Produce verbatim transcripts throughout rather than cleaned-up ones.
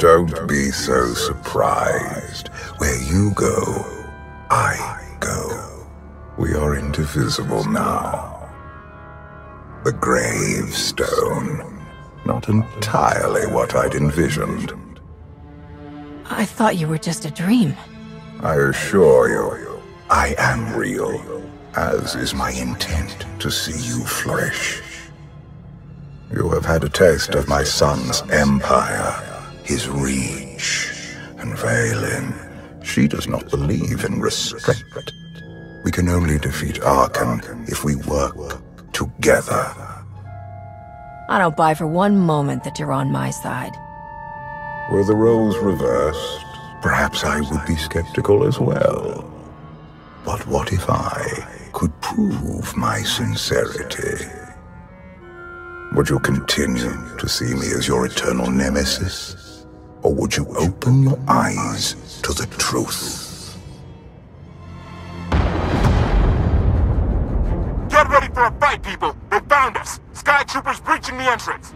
Don't be so surprised. Where you go, I go. We are indivisible now. The gravestone. Not entirely what I'd envisioned. I thought you were just a dream. I assure you, I am real, as is my intent to see you flourish. You have had a taste of my son's empire, his reach, and Vaylin. She does not believe in restraint. We can only defeat Arcann if we work together. I don't buy for one moment that you're on my side. Were the roles reversed, perhaps I would be skeptical as well. But what if I could prove my sincerity? Would you continue to see me as your eternal nemesis? Or would you open your eyes to the truth? Get ready for a fight, people! They found us! Sky Troopers breaching the entrance!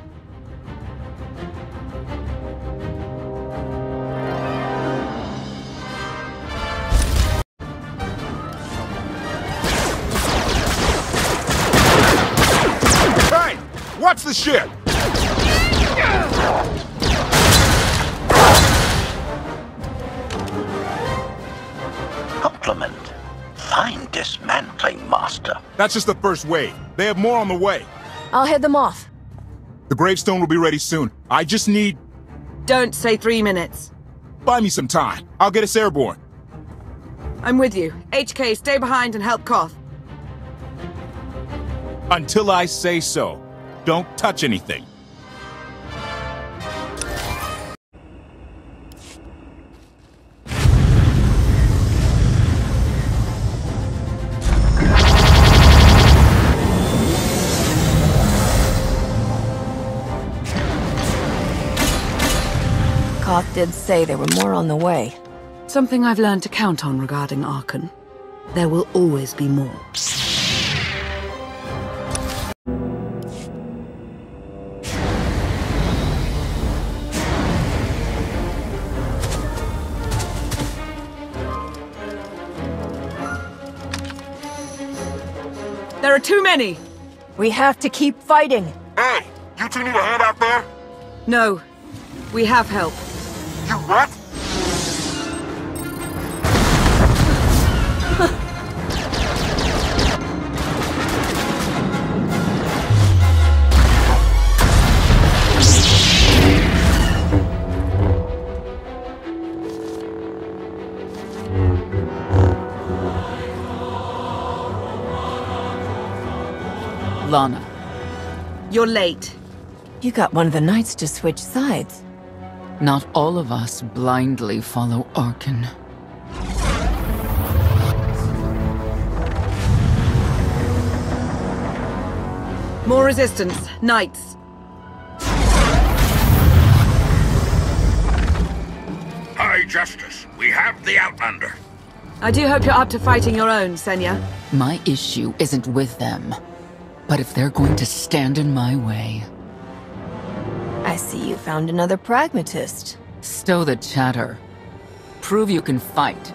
Hey! Watch the ship! Compliment. Fine dismantling, Master. That's just the first wave. They have more on the way. I'll head them off. The gravestone will be ready soon. I just need... Don't say three minutes. Buy me some time. I'll get us airborne. I'm with you. H K, stay behind and help Koth. Until I say so. Don't touch anything. Koth did say there were more on the way. Something I've learned to count on regarding Arcann. There will always be more. There are too many! We have to keep fighting! Hey! You two need a hand out there? No. We have help. You what? Lana. You're late. You got one of the knights to switch sides. Not all of us blindly follow Arcann. More resistance. Knights. High Justice, we have the Outlander. I do hope you're up to fighting your own, Senya. My issue isn't with them. But if they're going to stand in my way... I see you found another pragmatist. Stow the chatter. Prove you can fight.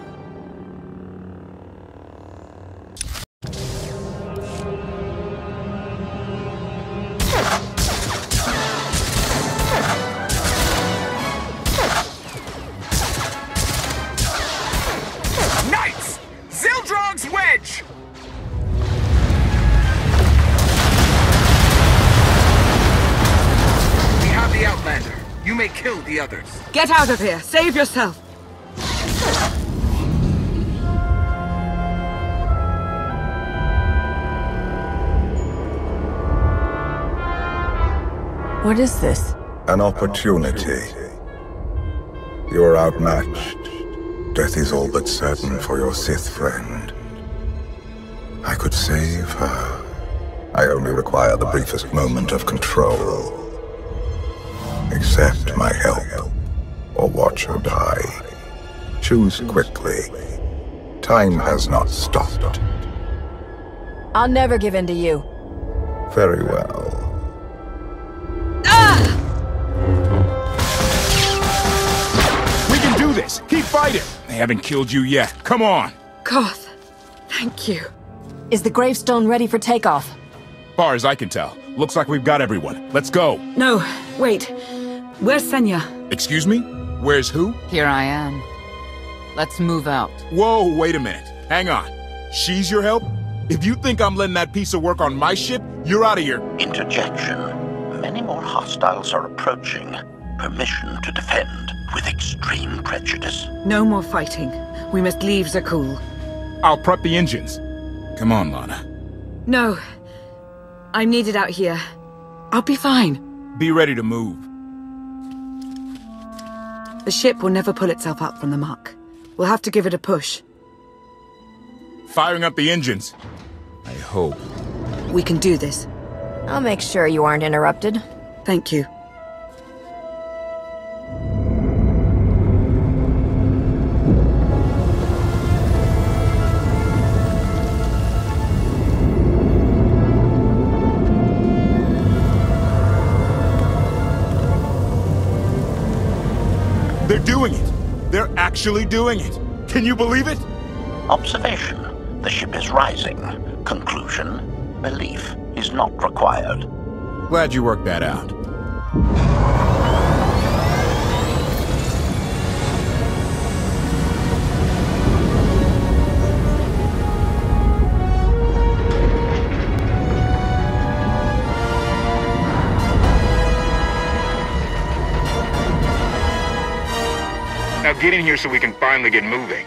Knights! Zildrog's wedge! The Outlander. You may kill the others. Get out of here! Save yourself! What is this? An opportunity. You are outmatched. Death is all but certain for your Sith friend. I could save her. I only require the briefest moment of control. Accept my help, or watch her die. Choose quickly. Time has not stopped. I'll never give in to you. Very well. Ah! Graves, keep fighting! They haven't killed you yet. Come on! Koth, thank you. Is the gravestone ready for takeoff? Far as I can tell, looks like we've got everyone. Let's go. No, wait. Where's Senya? Excuse me? Where's who? Here I am. Let's move out. Whoa, wait a minute. Hang on. She's your help? If you think I'm letting that piece of work on my ship, you're out of here. Interjection. Many more hostiles are approaching. Permission to defend with extreme prejudice. No more fighting. We must leave Zakul. I'll prep the engines. Come on, Lana. No. I'm needed out here. I'll be fine. Be ready to move. The ship will never pull itself up from the muck. We'll have to give it a push. Firing up the engines. I hope. We can do this. I'll make sure you aren't interrupted. Thank you. They're doing it. They're actually doing it. Can you believe it? Observation. The ship is rising. Conclusion. Belief is not required. Glad you worked that out. Now get in here so we can finally get moving.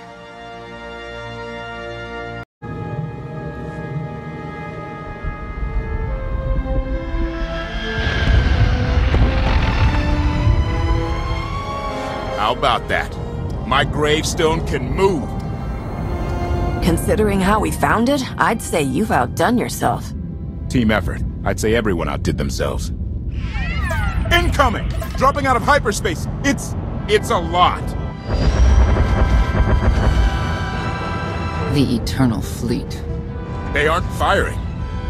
How about that? My gravestone can move. Considering how we found it, I'd say you've outdone yourself. Team effort. I'd say everyone outdid themselves. Incoming! Dropping out of hyperspace. It's... it's a lot. The Eternal Fleet. They aren't firing.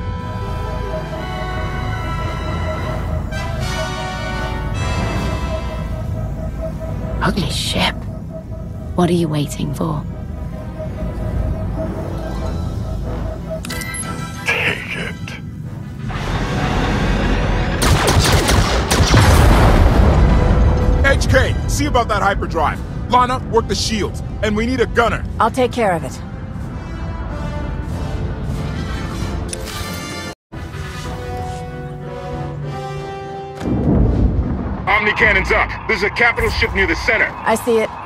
Ugly ship. What are you waiting for? Take it. H K, see about that hyperdrive. Lana, work the shields. And we need a gunner. I'll take care of it. Omni cannons up. There's a capital ship near the center. I see it.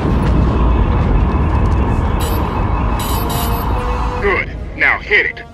Good. Now hit it.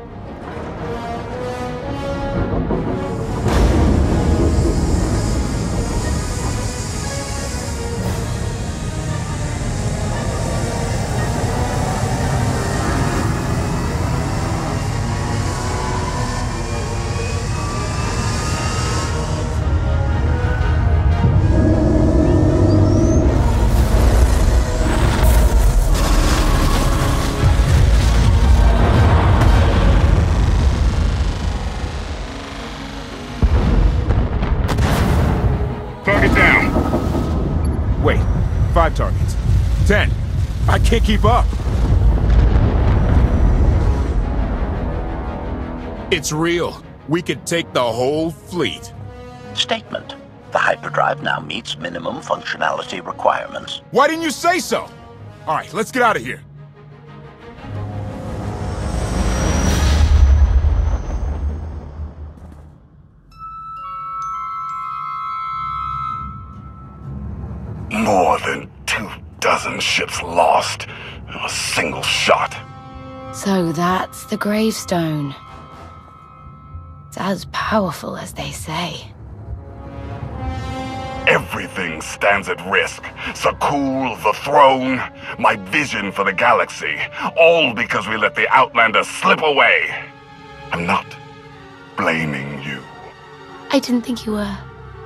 Target down. Wait, five targets. Ten. I can't keep up. It's real. We could take the whole fleet. Statement. The hyperdrive now meets minimum functionality requirements. Why didn't you say so? All right, let's get out of here. More than two dozen ships lost in a single shot. So that's the gravestone. It's as powerful as they say. Everything stands at risk. Zakul, the throne, my vision for the galaxy. All because we let the Outlanders slip away. I'm not blaming you. I didn't think you were.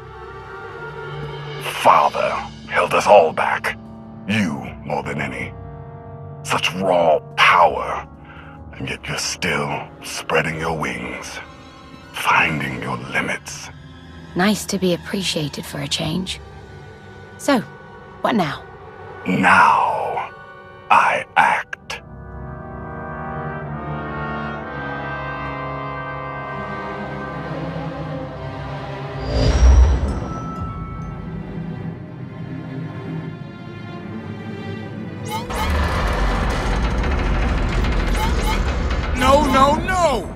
Father held us all back. You more than any. Such raw power, and yet you're still spreading your wings, finding your limits. Nice to be appreciated for a change. So, what now? Now, I act. No, no, no!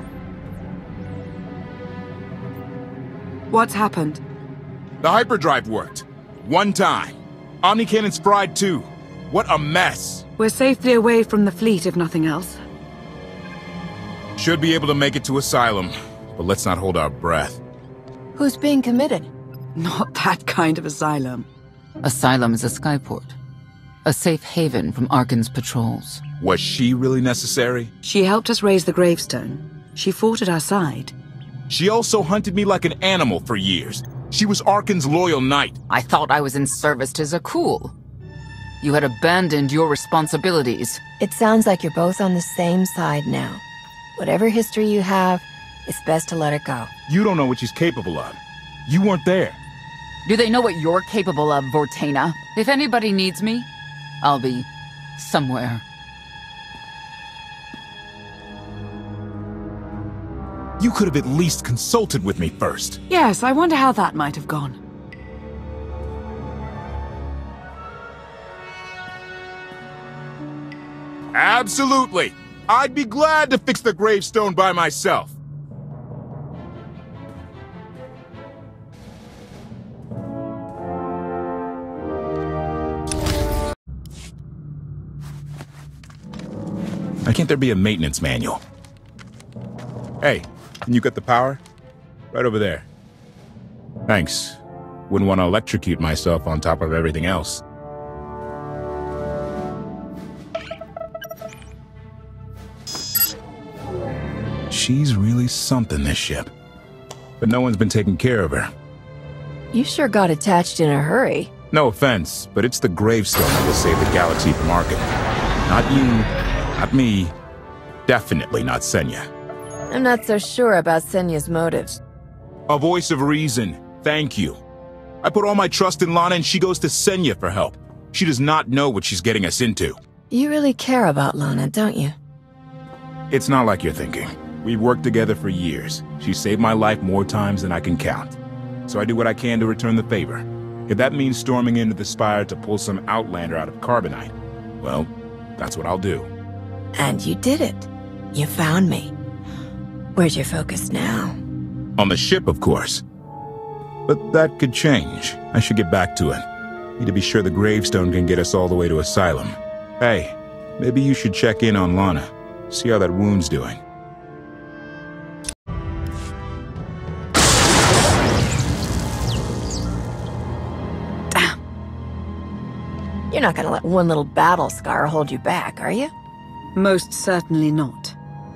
What's happened? The hyperdrive worked. One time. Omnicannon's fried too. What a mess! We're safely away from the fleet, if nothing else. Should be able to make it to Asylum, but let's not hold our breath. Who's being committed? Not that kind of asylum. Asylum is a skyport. A safe haven from Arcann's patrols. Was she really necessary? She helped us raise the gravestone. She fought at our side. She also hunted me like an animal for years. She was Arcann's loyal knight. I thought I was in service to Zakul. You had abandoned your responsibilities. It sounds like you're both on the same side now. Whatever history you have, it's best to let it go. You don't know what she's capable of. You weren't there. Do they know what you're capable of, Vortaina? If anybody needs me, I'll be somewhere. You could have at least consulted with me first. Yes, I wonder how that might have gone. Absolutely. I'd be glad to fix the gravestone by myself. Why can't there be a maintenance manual? Hey, can you get the power? Right over there. Thanks. Wouldn't want to electrocute myself on top of everything else. She's really something, this ship. But no one's been taking care of her. You sure got attached in a hurry. No offense, but it's the gravestone that will save the galaxy from Arcann. Not you, not me, definitely not Senya. I'm not so sure about Senya's motives. A voice of reason. Thank you. I put all my trust in Lana and she goes to Senya for help. She does not know what she's getting us into. You really care about Lana, don't you? It's not like you're thinking. We've worked together for years. She saved my life more times than I can count. So I do what I can to return the favor. If that means storming into the Spire to pull some Outlander out of Carbonite, well, that's what I'll do. And you did it. You found me. Where's your focus now? On the ship, of course. But that could change. I should get back to it. Need to be sure the gravestone can get us all the way to Asylum. Hey, maybe you should check in on Lana. See how that wound's doing. Damn. You're not gonna let one little battle scar hold you back, are you? Most certainly not.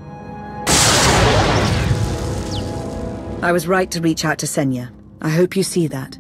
I was right to reach out to Senya. I hope you see that.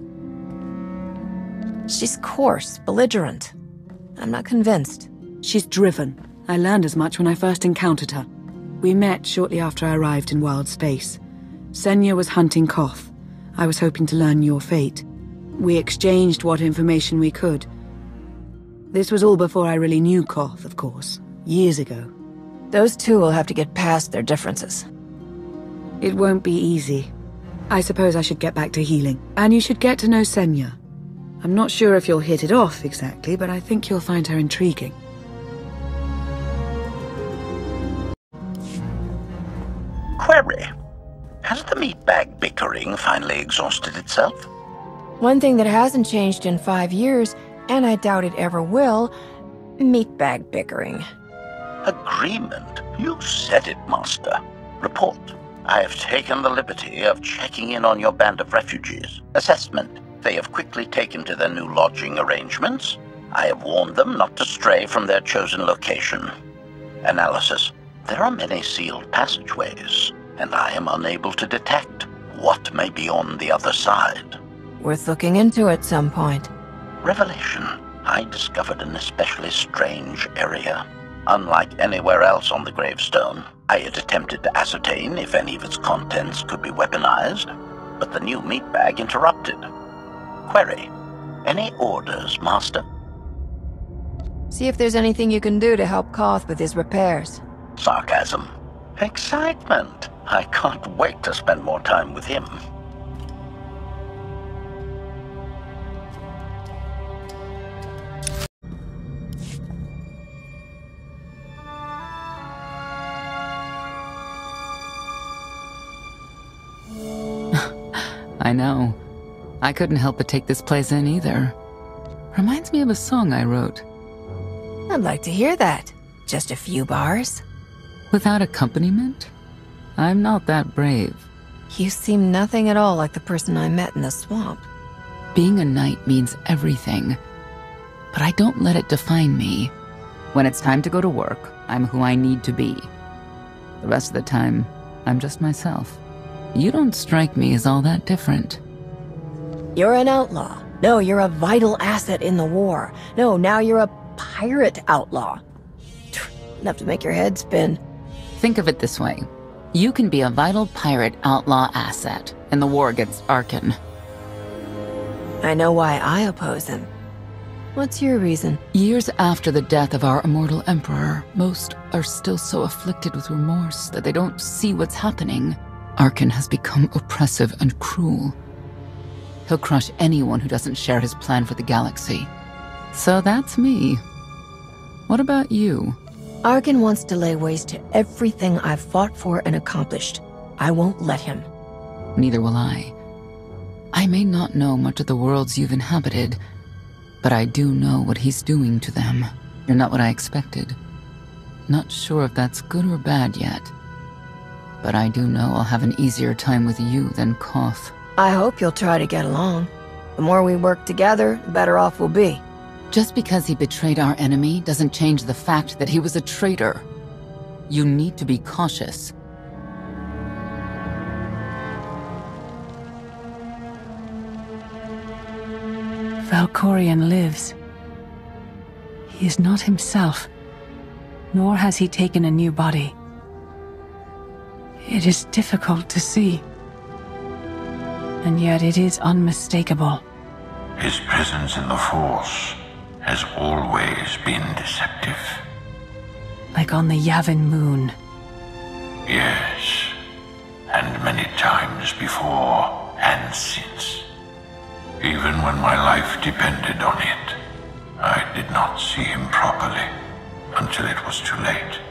She's coarse, belligerent. I'm not convinced. She's driven. I learned as much when I first encountered her. We met shortly after I arrived in wild space. Senya was hunting Koth. I was hoping to learn your fate. We exchanged what information we could. This was all before I really knew Koth, of course. Years ago. Those two will have to get past their differences. It won't be easy. I suppose I should get back to healing. And you should get to know Senya. I'm not sure if you'll hit it off exactly, but I think you'll find her intriguing. Query. Has the meatbag bickering finally exhausted itself? One thing that hasn't changed in five years, and I doubt it ever will, meatbag bickering. Agreement? You said it, Master. Report. I have taken the liberty of checking in on your band of refugees. Assessment. They have quickly taken to their new lodging arrangements. I have warned them not to stray from their chosen location. Analysis. There are many sealed passageways, and I am unable to detect what may be on the other side. Worth looking into at some point. Revelation. I discovered an especially strange area. Unlike anywhere else on the gravestone, I had attempted to ascertain if any of its contents could be weaponized, but the new meatbag interrupted. Query. Any orders, Master? See if there's anything you can do to help Koth with his repairs. Sarcasm. Excitement. I can't wait to spend more time with him. I know. I couldn't help but take this place in either. Reminds me of a song I wrote. I'd like to hear that. Just a few bars? Without accompaniment? I'm not that brave. You seem nothing at all like the person I met in the swamp. Being a knight means everything, but I don't let it define me. When it's time to go to work, I'm who I need to be. The rest of the time, I'm just myself. You don't strike me as all that different. You're an outlaw. No, you're a vital asset in the war. No, now you're a pirate outlaw. Enough to make your head spin. Think of it this way. You can be a vital pirate outlaw asset in the war against Arcann. I know why I oppose him. What's your reason? Years after the death of our immortal emperor, most are still so afflicted with remorse that they don't see what's happening. Arcann has become oppressive and cruel. He'll crush anyone who doesn't share his plan for the galaxy. So that's me. What about you? Arcann wants to lay waste to everything I've fought for and accomplished. I won't let him. Neither will I. I may not know much of the worlds you've inhabited, but I do know what he's doing to them. You're not what I expected. Not sure if that's good or bad yet. But I do know I'll have an easier time with you than Koth. I hope you'll try to get along. The more we work together, the better off we'll be. Just because he betrayed our enemy doesn't change the fact that he was a traitor. You need to be cautious. Valkorion lives. He is not himself, nor has he taken a new body. It is difficult to see, and yet it is unmistakable. His presence in the Force has always been deceptive. Like on the Yavin moon. Yes, and many times before and since. Even when my life depended on it, I did not see him properly until it was too late.